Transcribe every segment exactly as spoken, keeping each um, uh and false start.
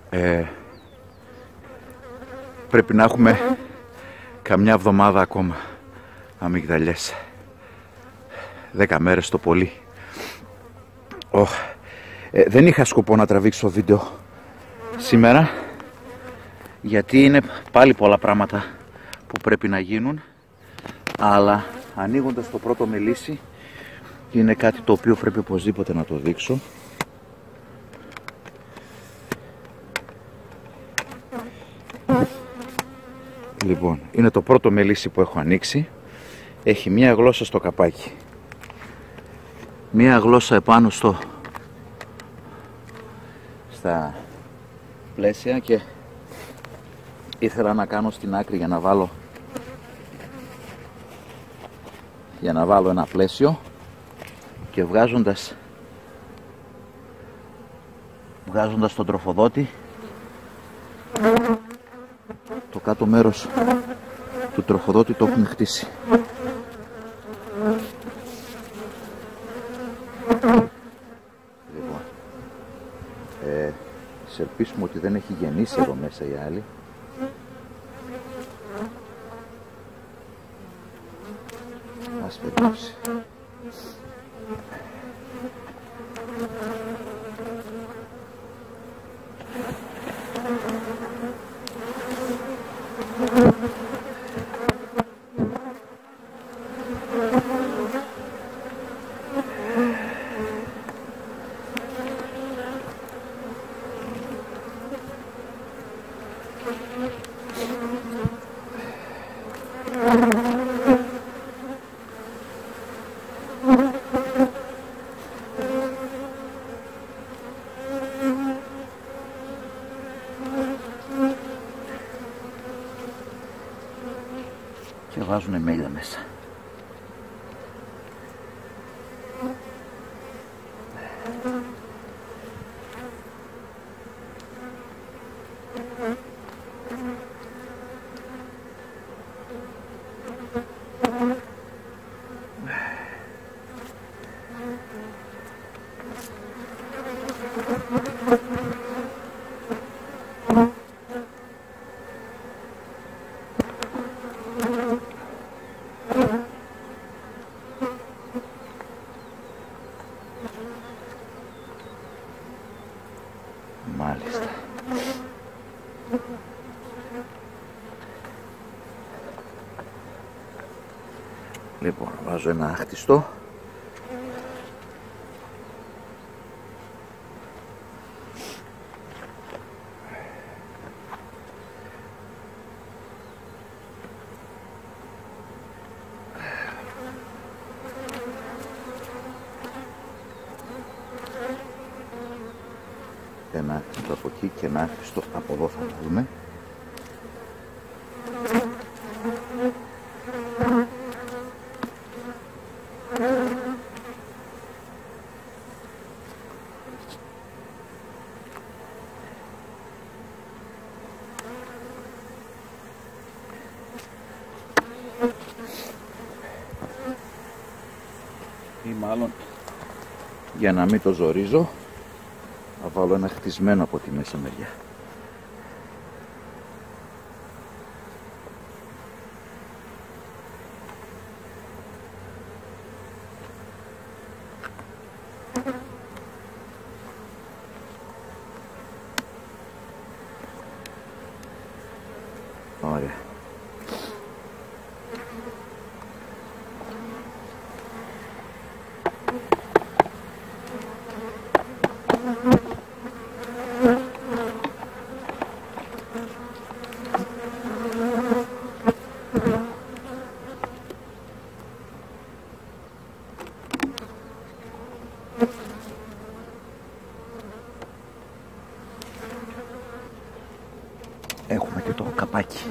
Ε, πρέπει να έχουμε καμιά εβδομάδα ακόμα αμυγδαλιές. Δέκα μέρες το πολύ. Oh. Ε, δεν είχα σκοπό να τραβήξω βίντεο σήμερα, γιατί είναι πάλι πολλά πράγματα που πρέπει να γίνουν, αλλά ανοίγοντας το πρώτο μελίσι είναι κάτι το οποίο πρέπει οπωσδήποτε να το δείξω. Λοιπόν, είναι το πρώτο μελίσι που έχω ανοίξει. Έχει μία γλώσσα στο καπάκι, μία γλώσσα επάνω στο στα πλαίσια, και ήθελα να κάνω στην άκρη για να βάλω για να βάλω ένα πλαίσιο, και βγάζοντας βγάζοντας τον τροφοδότη, το κάτω μέρος του τροφοδότη το έχουν χτίσει. Λοιπόν, ε, σε ελπίσουμε ότι δεν έχει γεννήσει εδώ μέσα η άλλη. Ας περίπτωση. Και βάζουνε μέλια μέσα. Μάλιστα. Λοιπόν, βάζω ένα άχτιστο. Ένα άχτιστο από εκεί και ένα άχτιστο από εδώ θα βάλουμε. Ή μάλλον, για να μην το ζορίζω, θα βάλω ένα χτισμένο από τη μέσα μεριά. Ωραία. Έχουμε και το καπάκι.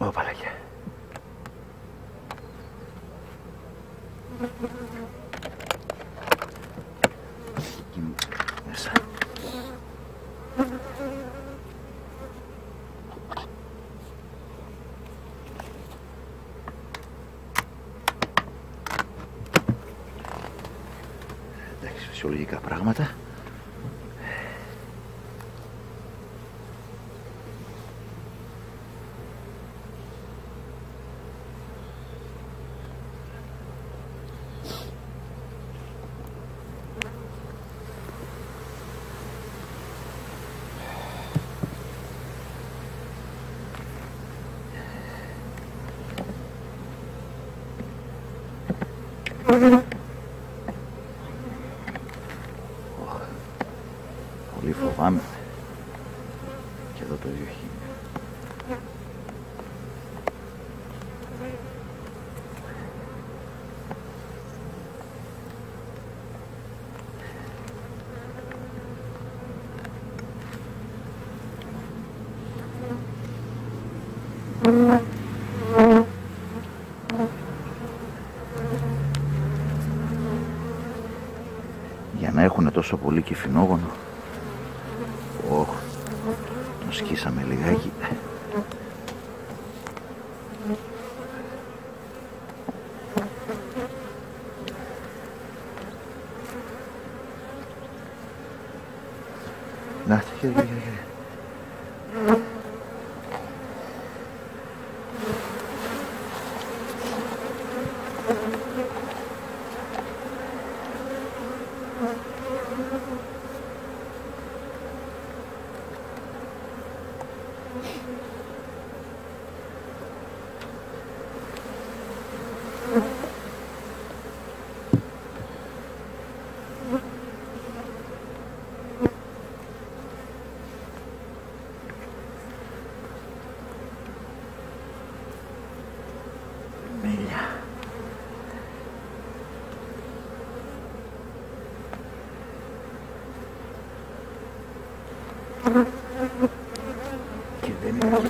Ω, παλάκια. Μέσα. Εντάξει, φυσιολογικά πράγματα. Πολύ φοβάμαι. Και εδώ το ίδιο έχει. Για να έχουν τόσο πολύ κυφινόγονο. Ωχ, το σκίσαμε λιγάκι. Να, χέρι, χέρι, χέρι. Και δεν είναι.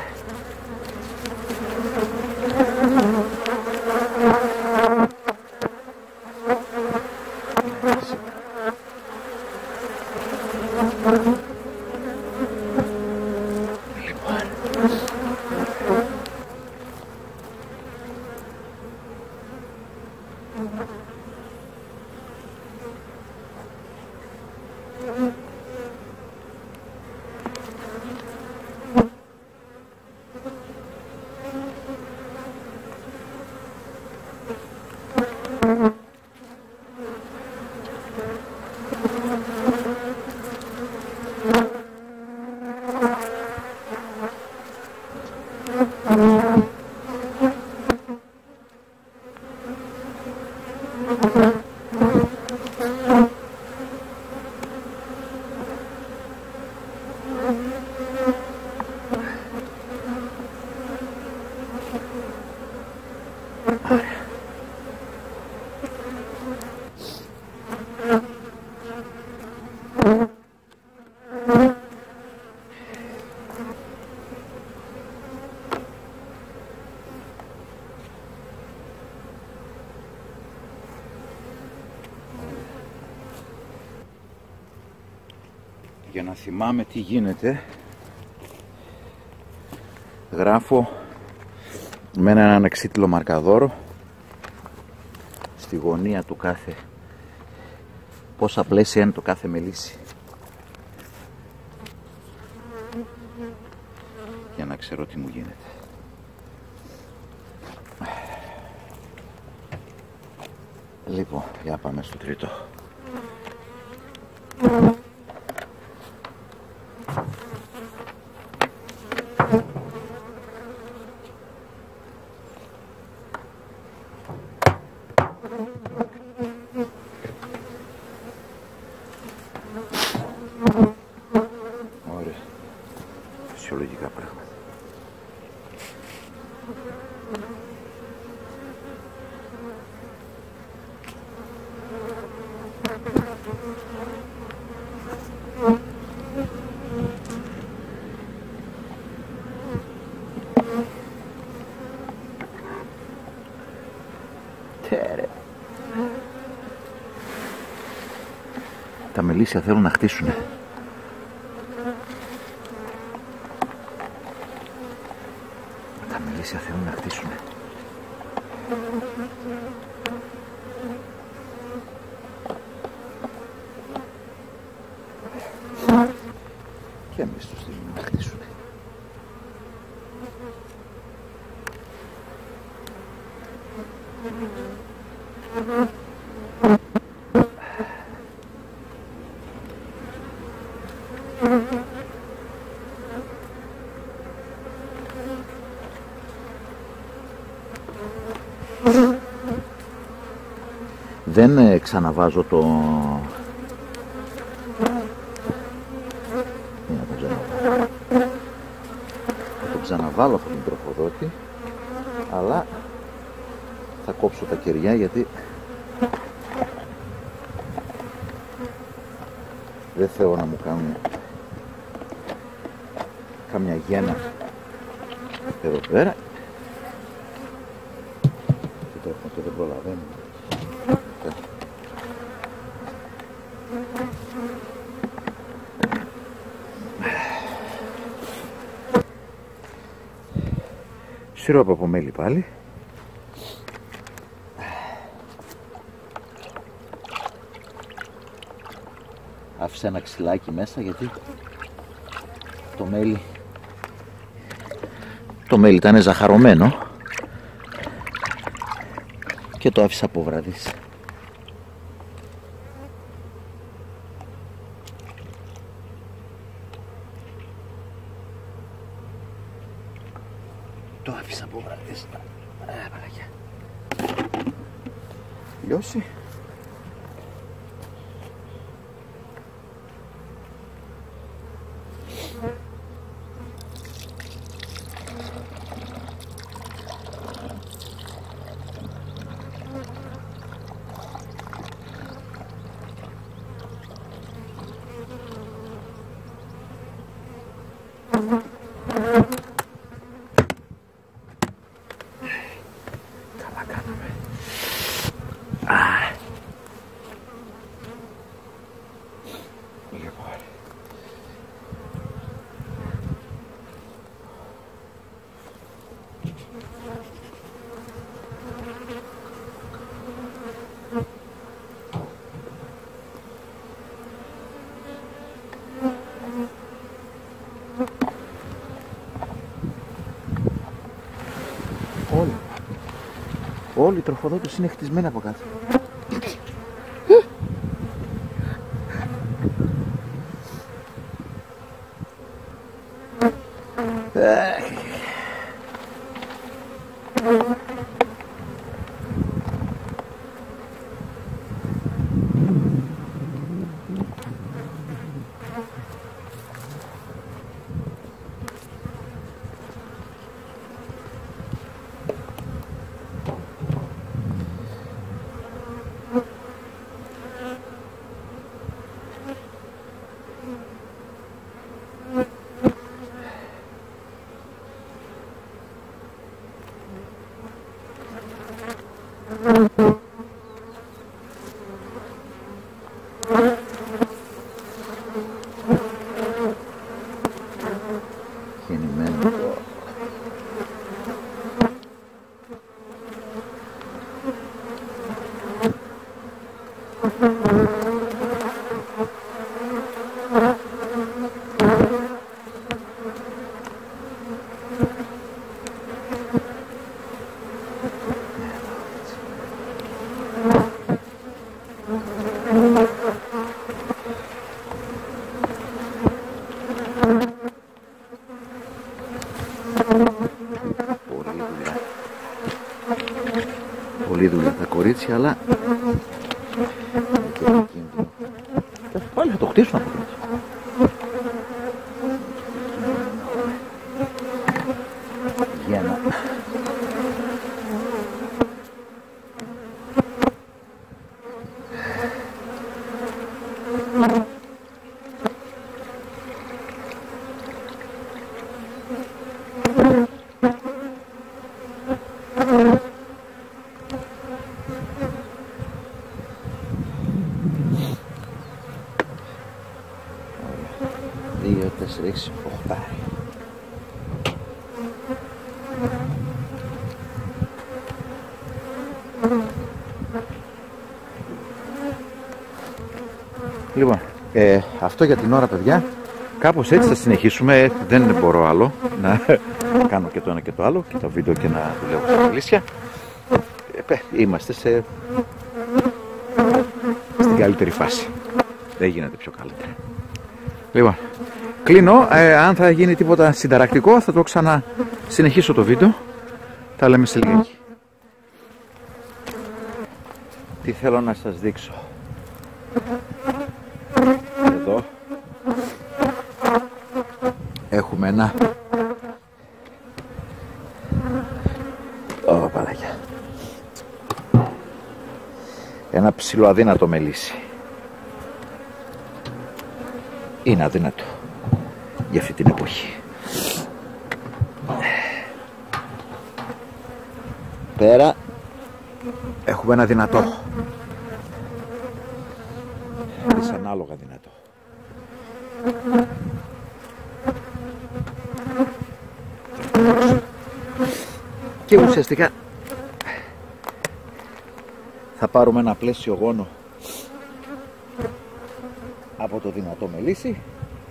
Για να θυμάμαι τι γίνεται, γράφω με έναν ανεξίτηλο μαρκαδόρο στη γωνία του κάθε πόσα πλαίσια είναι το κάθε μελίσι, για να ξέρω τι μου γίνεται. Λοιπόν, για πάμε στο τρίτο. Ωραία. Φυσιολογικά πράγματα. Τα μελίσια θέλουν να χτίσουνε. Τα μελίσια θέλουν να χτίσουνε. Και εμείς τους θέλουμε να χτίσουνε. Δεν ε, ξαναβάζω το... Για να το ξαναβάλω. Θα το ξαναβάλω αυτόν τον τροφοδότη, αλλά θα κόψω τα κεριά γιατί δεν θέλω να μου κάνουν καμιά γένα εδώ πέρα. Και το έχουμε και δεν προλαβαίνουμε. Σιρόπι από μέλι πάλι. Άφησα ένα ξυλάκι μέσα γιατί το μέλι το μέλι ήταν ζαχαρωμένο και το άφησα από βραδύς. Το άφησα από βραδύς. Ε, παρακιά. Λιώσει. Καλά κάναμε. Α. Λοιπόν. Όλοι. Όλοι οι τροφοδότες είναι χτισμένοι από κάτω. Γεννημένο. Πολλή δουλειά τα κορίτσια, αλλά πάλι θα το χτίσουν από κάτω. Για να... δύο, τέσσερα, έξι, οκτώ. Λοιπόν, ε, αυτό για την ώρα, παιδιά. Κάπως έτσι θα συνεχίσουμε. Δεν μπορώ άλλο να κάνω και το ένα και το άλλο, και το βίντεο και να δουλεύω στα κουλίσια. Ε, είμαστε σε... στην καλύτερη φάση. Δεν γίνεται πιο καλύτερα. Λοιπόν, κλείνω. Ε, αν θα γίνει τίποτα συνταρακτικό θα το ξανά συνεχίσω το βίντεο. Τα λέμε σε λιγάκι. Τι θέλω να σας δείξω. Εδώ έχουμε ένα Ω, παλάκια. Ένα ψιλοαδύνατο μελίσι. Είναι αδύνατο για αυτή την εποχή. Πέρα έχουμε ένα δυνατό, δυσανάλογα δυνατό. Και ουσιαστικά θα πάρουμε ένα πλαίσιο γόνο από το δυνατό μελίσι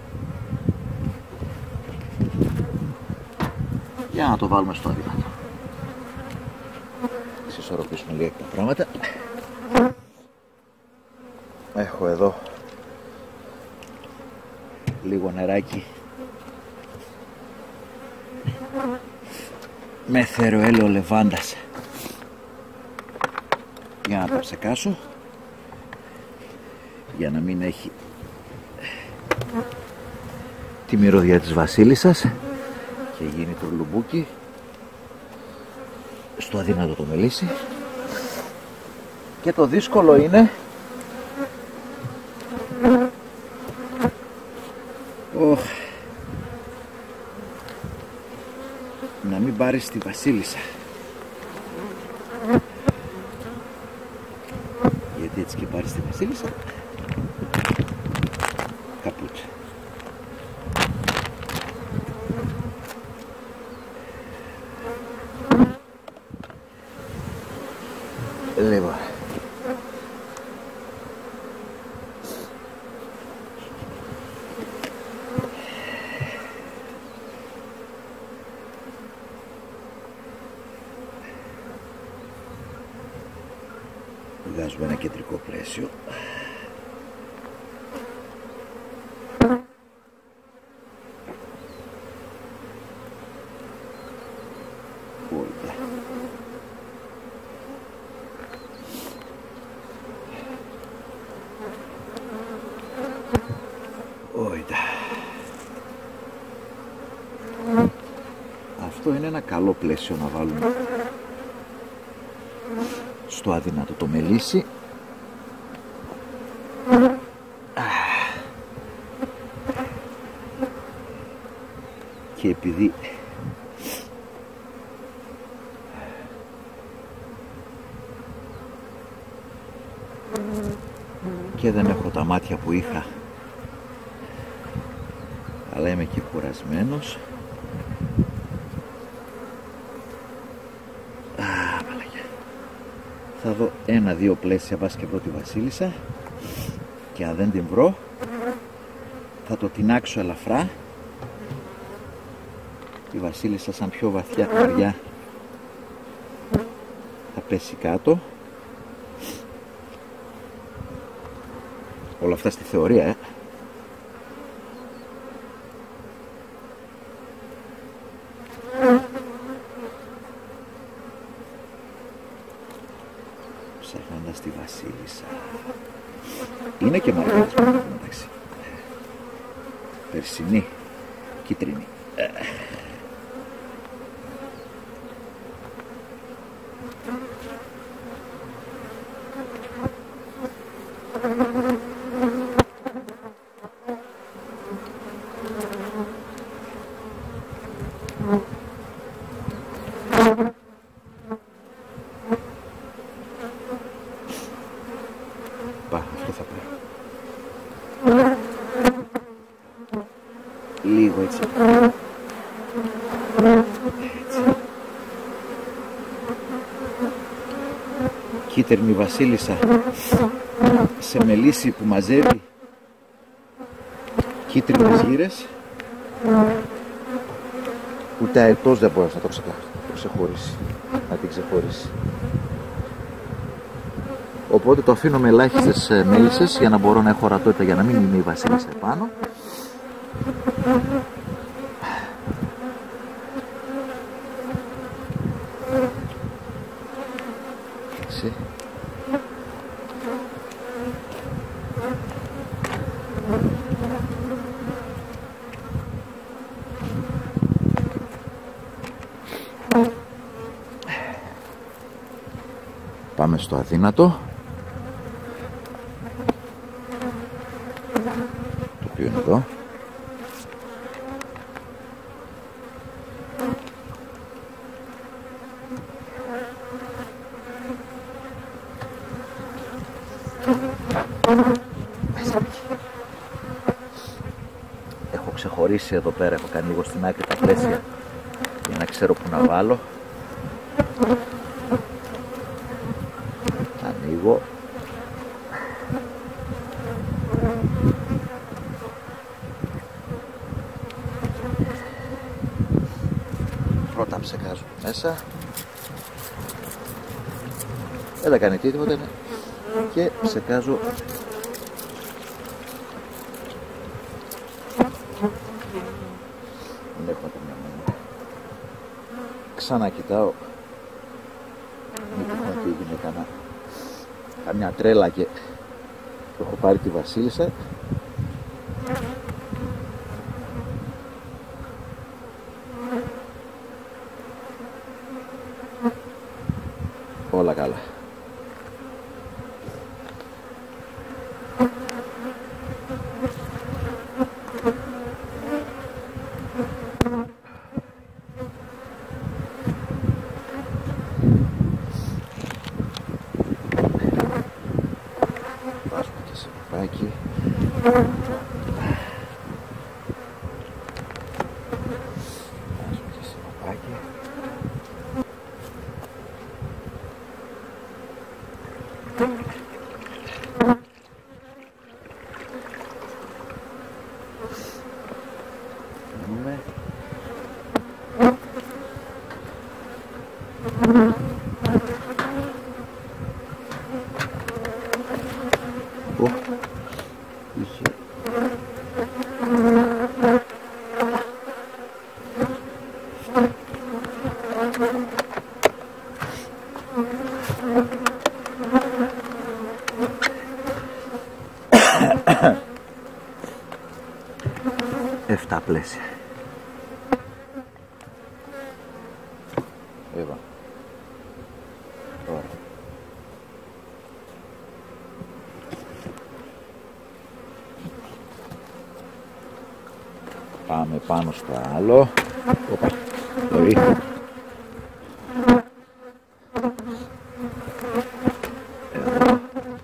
για να το βάλουμε στο αδύνατο. Συσσωροποιήσουμε λίγο τα πράγματα. Έχω εδώ λίγο νεράκι με θεροέλαιο λεβάντας για να το ψεκάσω, για να μην έχει τη μυρωδιά της βασίλισσας και γίνει το λουμπούκι στο αδύνατο το μελίσι. Και το δύσκολο είναι oh, να μην πάρεις τη βασίλισσα, γιατί έτσι και πάρεις τη βασίλισσα καπούτσα. Λοιπόν, βγάζουμε ένα κεντρικό πλαίσιο. Ωραία. Ωραία. Αυτό είναι ένα καλό πλαίσιο να βάλουμε στο αδύνατο το μελίσι. Και επειδή και δεν έχω τα μάτια που είχα, αλλά είμαι και κουρασμένος, θα δω ένα-δύο πλαίσια βάσει και βρω τη βασίλισσα, και αν δεν την βρω θα το τινάξω ελαφρά. Η βασίλισσα σαν πιο βαθιά βαριά θα πέσει κάτω. Όλα αυτά στη θεωρία, ε. Ψάχνοντας τη βασίλισσα. Είναι και μαργαρισμένη, εντάξει. Περσινή, κίτρινη. Πά, αυτό θα πάει. Λίγο έτσι. Έτσι. Κίτρινη βασίλισσα σε μελίσι που μαζεύει κίτρινες γύρες. Ούτε αετός δεν μπορείς να το ξεχωρίσει, να την ξεχωρίσει. Οπότε το αφήνω με ελάχιστες μέλισσες για να μπορώ να έχω ορατότητα, για να μην είναι η βασίλισσα επάνω. Έτσι. Πάμε στο αδύνατο, το οποίο είναι εδώ. Έχω ξεχωρίσει εδώ πέρα, έχω κάνει λίγο στην άκρη τα πλαίσια για να ξέρω που να βάλω. Ανοίγω. Πρώτα ψεκάζω μέσα. Δεν θα κάνει τίποτα, ναι. Και ψεκάζω δεν έχω καμιά μάνα. Ξανακοιτάω μήπως να έγινε κανένα καμιά τρέλα και έχω πάρει τη βασίλισσα. Όλα καλά. Βάζουμε και σιροπάκι. Βάζουμε και σιροπάκι. Δούμε. Ω, είχε. Εφτά πλαίσια. Εδώ. Τώρα. Πάμε πάνω στο άλλο. Οπα. Μπορεί. Εδώ.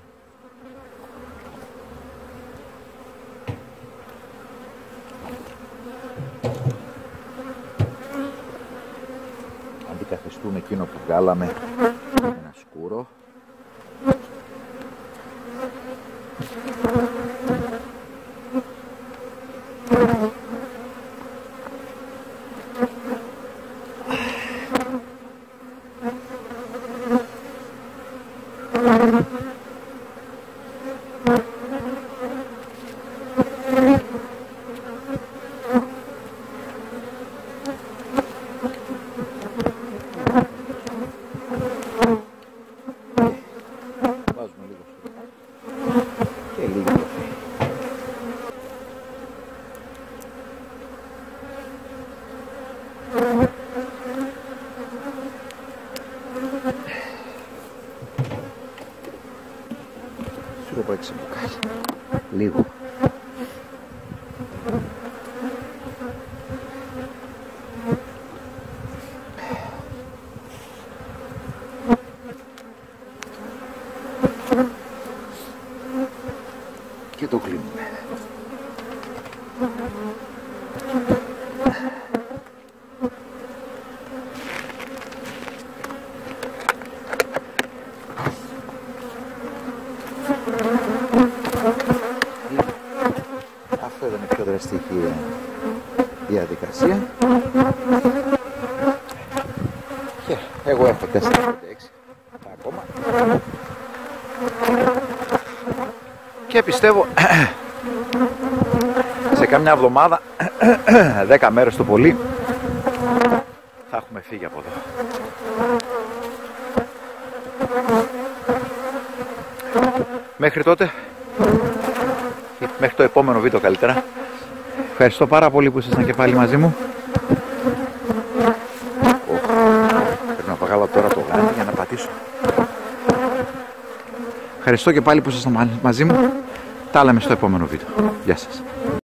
Αντικαθιστούμε εκείνο που βγάλαμε με ένα σκούρο. Βάζουμε λίγο και λίγο καφέ. Σιροπάκι σε μπουκάλι. Λίγο. Και το κλείνουμε. διαδικασία. Και εγώ έχω τέσσερα πέντε έξι ακόμα. Και πιστεύω σε καμιά εβδομάδα, δέκα μέρες το πολύ, θα έχουμε φύγει από εδώ. Μέχρι τότε, μέχρι το επόμενο βίντεο καλύτερα, ευχαριστώ πάρα πολύ που ήσασταν και πάλι μαζί μου. Πρέπει να βγάλω τώρα το γάντι για να πατήσω. Ευχαριστώ και πάλι που ήσασταν μαζί μου. Τα λέμε στο επόμενο βίντεο. Γεια σας.